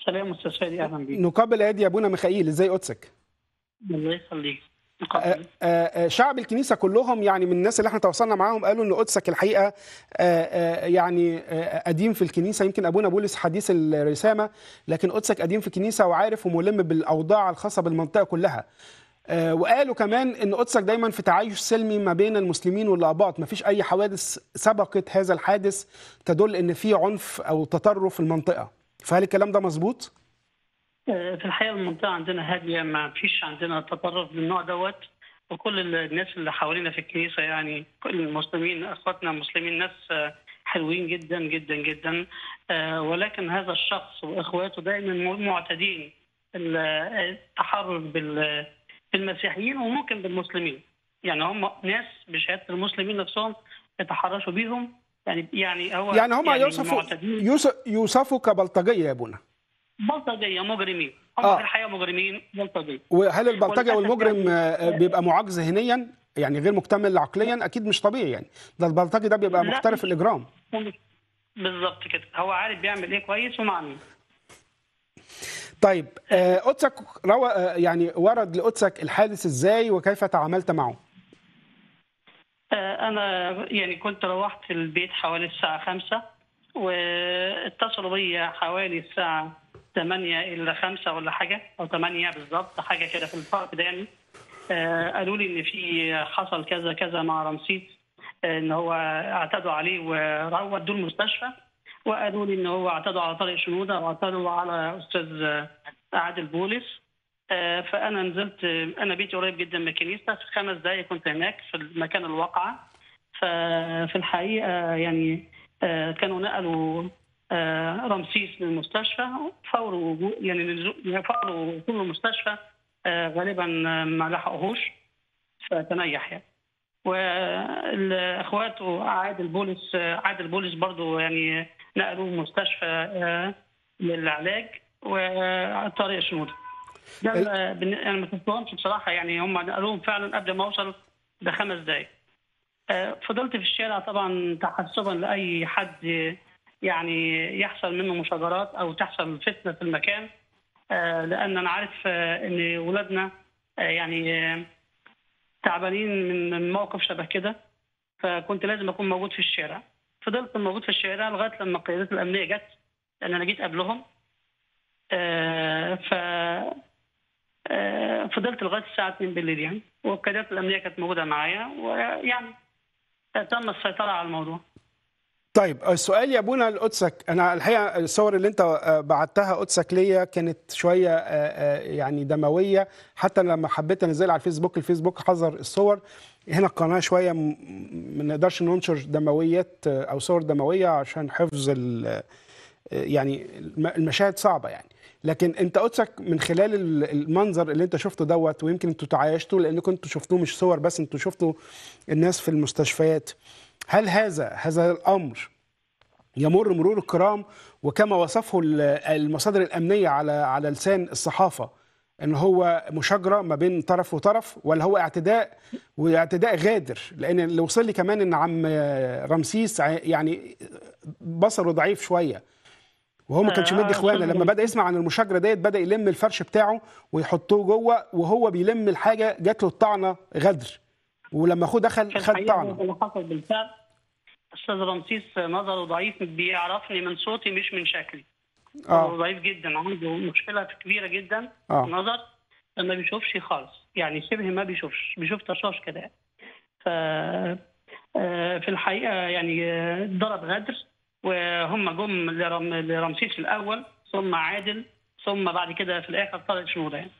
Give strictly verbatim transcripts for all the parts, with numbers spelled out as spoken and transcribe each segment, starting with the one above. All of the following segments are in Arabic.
سلام استاذ فادي، اهلا بيك. نقابل ايادي يا ابونا ميخائيل، ازاي قدسك؟ الله يخليك. آه، نقبل. آه، آه، شعب الكنيسه كلهم، يعني من الناس اللي احنا تواصلنا معاهم، قالوا ان قدسك الحقيقه آه، آه، يعني آه، قديم في الكنيسه. يمكن ابونا بولس حديث الرسامه، لكن قدسك قديم في الكنيسه وعارف وملم بالاوضاع الخاصه بالمنطقه كلها. آه، وقالوا كمان ان قدسك دايما في تعايش سلمي ما بين المسلمين واللقباط، ما فيش اي حوادث سبقت هذا الحادث تدل ان في عنف او تطرف في المنطقه. فهل الكلام ده مظبوط؟ آه، في الحقيقه المنطقه عندنا هاديه، ما فيش عندنا تطرف من النوع دوت. وكل الناس اللي حوالينا في الكنيسه، يعني كل المسلمين اخواتنا المسلمين ناس آه، حلوين جدا جدا جدا. آه، ولكن هذا الشخص واخواته دائما معتدين ال- التحرش بال- بالمسيحيين وممكن بالمسلمين. يعني هم ناس بشهاده المسلمين نفسهم يتحرشوا بيهم. يعني يعني هو يعني هم يعني يوصفوا معتدين. يوص- يوصفوا كبلطجيه يا ابونا. بلطجيه مجرمين، هم في اه، الحقيقه مجرمين بلطجيه. وهل البلطجي او وللاسف المجرم يعني آه، بيبقى معاق ذهنيا، يعني غير مكتمل عقليا؟ اكيد مش طبيعي يعني. ده البلطجي ده بيبقى لا، محترف الاجرام. مش بالظبط كده، هو عارف بيعمل ايه كويس ومع مين. طيب، آه، قدسك روى آه، يعني ورد لقدسك الحادث ازاي وكيف تعاملت معه؟ آه، انا يعني كنت روحت البيت حوالي الساعه خمسة، واتصلوا بيا حوالي الساعه ثمانية الا خمسة ولا حاجه، او ثمانية بالظبط، حاجه كده في الفرق ده يعني. آه، قالوا لي ان في حصل كذا كذا مع رمسيس، آه، ان هو اعتدوا عليه وودوه المستشفى. وقالوا لي ان هو اعتدوا على طارق شنوده واعتدوا على استاذ آه، عادل بولس. آه، فانا نزلت، آه، انا بيتي قريب جدا من الكنيسه، في خمس دقائق كنت هناك في مكان الواقعه. ففي الحقيقه يعني آه، كانوا نقلوا آه، رمسيس للمستشفى فور وجو- يعني نزو- فور وصول المستشفى. آه، غالبا آه، ما لحقوهوش فتنيح يعني. واخواته عادل بولس آه، عادل بولس برضو يعني نقلوه مستشفى آه، للعلاج. وطارق شنودة ده ال- ال- بالن- انا ما شفتهمش بصراحه، يعني هم نقلوهم فعلا قبل ما اوصل بخمس دقائق. آه، فضلت في الشارع طبعا تحسبا لاي حد يعني يحصل منه مشاجرات او تحصل فتنه في المكان. آه، لان انا عارف آه، ان ولادنا آه، يعني آه، تعبانين من من موقف شبه كده. فكنت لازم اكون موجود في الشارع. فضلت موجود في الشارع لغايه لما القيادات الامنيه جت، لان انا جيت قبلهم. آه، ف آه، فضلت لغايه الساعه اتنين بالليل يعني، والقيادات الامنيه كانت موجوده معايا، ويعني تم السيطره على الموضوع. طيب، السؤال يا ابونا لقدسك، انا الحقيقه الصور اللي انت آه، بعتها قدسك ليا كانت شويه آه، آه، يعني دمويه. حتى لما حبيت انزلها على الفيسبوك، الفيسبوك حظر الصور. هنا القناه شويه م- ما نقدرش ننشر دمويات آه، او صور دمويه عشان حفظ ال- يعني الم- المشاهد صعبه يعني. لكن انت قدسك من خلال ال- المنظر اللي انت شفته دوت، ويمكن انتوا تعايشتوا لانكم انتوا شفتوه مش صور بس، انتوا شفتوا الناس في المستشفيات. هل هذا هذا الامر يمر مرور الكرام، وكما وصفه ال- المصادر الامنيه على على لسان الصحافه، ان هو مشاجره ما بين طرف وطرف، ولا هو اعتداء واعتداء غادر؟ لان اللي وصل لي كمان ان عم رمسيس ع- يعني بصره ضعيف شويه، وهو ما كانش مدي آه، اخوانا. استاذ لما بدا رمسيس. يسمع عن المشاجره ديت بدا يلم الفرش بتاعه ويحطوه جوه، وهو بيلم الحاجه جات له الطعنه غدر، ولما اخوه دخل في خد الحقيقه هو طعنه. ده اللي حصل بالفعل. استاذ رمسيس نظره ضعيف، بيعرفني من صوتي مش من شكلي. نظره اه، ضعيف جدا، عنده مشكله كبيره جدا في اه، النظر. ما بيشوفش خالص، يعني شبه ما بيشوفش، بيشوف طشاش كده يعني. ف آه، في الحقيقه يعني آه، ضرب غدر. وهم جم لرم- لرمسيس الاول، ثم عادل، ثم بعد كده في الاخر طارق شنوده يعني.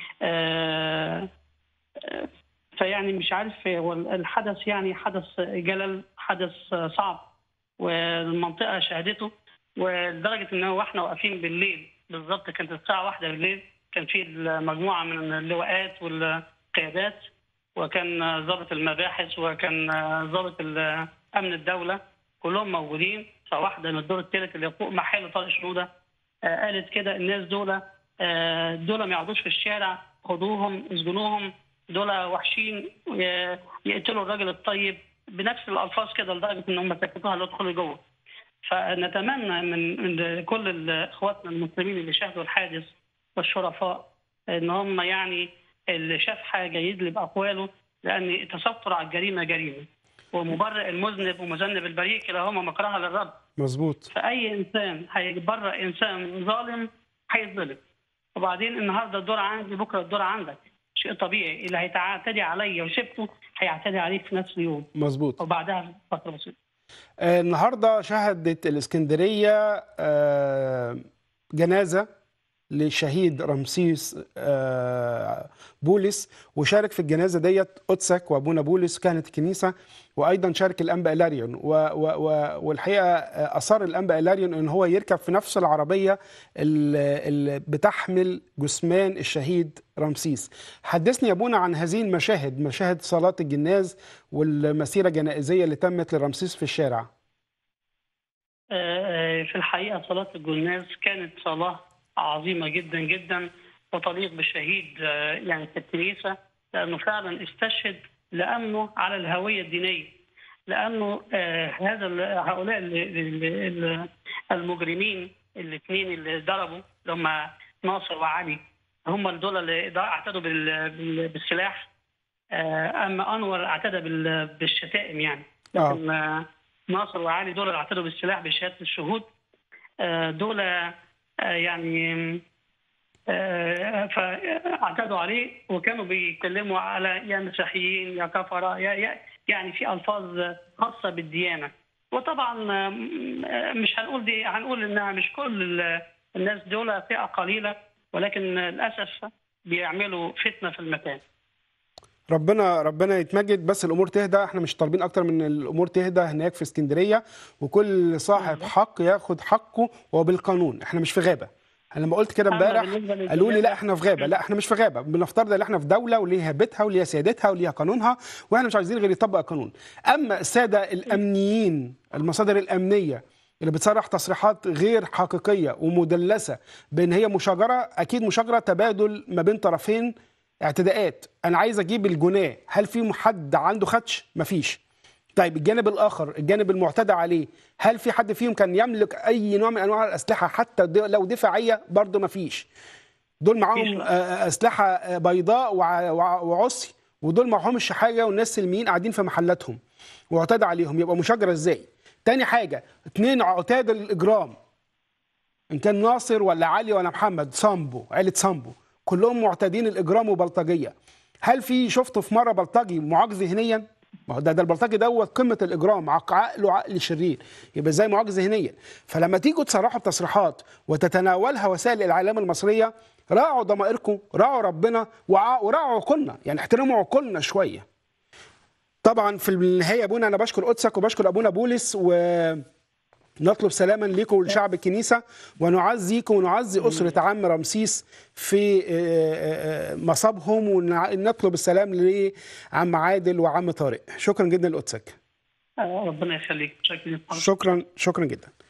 آه، آه، فيعني مش عارف، هو الحدث يعني حدث جلل، حدث صعب، والمنطقه شهدته. ولدرجه ان هو احنا واقفين بالليل بالظبط، كانت الساعه واحدة بالليل، كان في مجموعه من اللواءات والقيادات، وكان ضابط المباحث، وكان ضابط امن الدوله، كلهم موجودين. فواحده من الدور الثالث اللي فوق محل طارق شنوده آه، قالت كده: الناس دول آه، دول ما يقعدوش في الشارع، خدوهم اسجنوهم، دول وحشين، ي- يقتلوا الراجل الطيب، بنفس الالفاظ كده، لدرجه ان هم سكتوها لا تدخلي جوه. فنتمنى من من كل اخواتنا المسلمين اللي شاهدوا الحادث والشرفاء ان هم يعني اللي شاف حاجه يدلي باقواله، لان التستر على الجريمه جريمه، ومبرئ المذنب ومذنب البريء كلاهما مكرهه للرب. مظبوط. فاي انسان هيبرئ انسان ظالم هيتظلم. وبعدين النهارده الدور عندي، بكره الدور عندك، شيء طبيعي. اللي هيعتدي عليا وشبته هيعتدي عليه في نفس اليوم. مظبوط. وبعدها فتره بسيطه. آه النهارده شهدت الاسكندريه آه جنازه للشهيد رمسيس آه بولس، وشارك في الجنازه ديت قدسك وابونا بولس كانت الكنيسه، وايضا شارك الانبا إلاريون، والحقيقه اصر الانبا إلاريون ان هو يركب في نفس العربيه اللي بتحمل جثمان الشهيد رمسيس. حدثني يا ابونا عن هذه المشاهد، مشاهد صلاه الجناز والمسيره الجنائزيه اللي تمت لرمسيس في الشارع. في الحقيقه صلاه الجناز كانت صلاه عظيمه جدا جدا وتليق بالشهيد يعني في الكنيسه، لانه فعلا استشهد لامنه على الهويه الدينيه، لانه هذا هؤلاء المجرمين الاثنين اللي ضربوا اللي هم ناصر وعلي، هم دول اللي اعتدوا بالسلاح، اما انور اعتدى بالشتائم يعني، لكن ناصر وعلي دول اللي اعتدوا بالسلاح بشهاده الشهود. دول يعني فاعتدوا عليه وكانوا بيتكلموا على يا مسيحيين يا كفره، يا يعني في الفاظ خاصه بالديانه. وطبعا مش هنقول دي، هنقول انها مش كل الناس دول فئه قليله، ولكن للاسف بيعملوا فتنه في المكان. ربنا ربنا يتمجد، بس الامور تهدى. احنا مش طالبين اكتر من الامور تهدى هناك في اسكندريه، وكل صاحب حق ياخد حقه وبالقانون. احنا مش في غابه. انا لما قلت كده امبارح قالوا لي لا احنا في غابه. لا احنا مش في غابه، بنفترض ان احنا في دوله وليها بيتها وليها سيادتها وليها قانونها، واحنا مش عايزين غير يطبق القانون. اما الساده الامنيين، المصادر الامنيه اللي بتصرح تصريحات غير حقيقيه ومدلسه بان هي مشاجره، اكيد مشاجره تبادل ما بين طرفين، اعتداءات. انا عايز اجيب الجناه، هل في حد عنده خدش؟ مفيش. طيب الجانب الاخر، الجانب المعتدى عليه، هل في حد فيهم كان يملك اي نوع من انواع الاسلحه حتى لو دفاعيه؟ برضه مفيش. دول معاهم اسلحه بيضاء وعصي، ودول معهمش حاجه، والناس سلميين قاعدين في محلاتهم واعتدى عليهم. يبقى مشاجره ازاي؟ تاني حاجه، اتنين عتاد الاجرام، ان كان ناصر ولا علي ولا محمد، صامبو، عيله صامبو، كلهم معتادين الاجرام وبلطجيه. هل في شفته في مره بلطجي معاق ذهنيا؟ ما هو ده ده البلطجي دوت قمه الاجرام، عقله عقل شرير، يبقى ازاي معاق ذهنيا؟ فلما تيجوا تصرحوا بتصريحات وتتناولها وسائل الاعلام المصريه، راعوا ضمائركم، راعوا ربنا، وراعوا عقولنا، يعني احترموا عقولنا شويه. طبعا في النهايه يا ابونا انا بشكر قدسك وبشكر ابونا بولس، و نطلب سلاما لكم ولشعب الكنيسة، ونعزيكم ونعزي أسرة عم رمسيس في مصابهم، ونطلب السلام لعم عادل وعم طارق. شكرا جدا لقدسك. ربنا يخليك. شكرا شكرا جدا.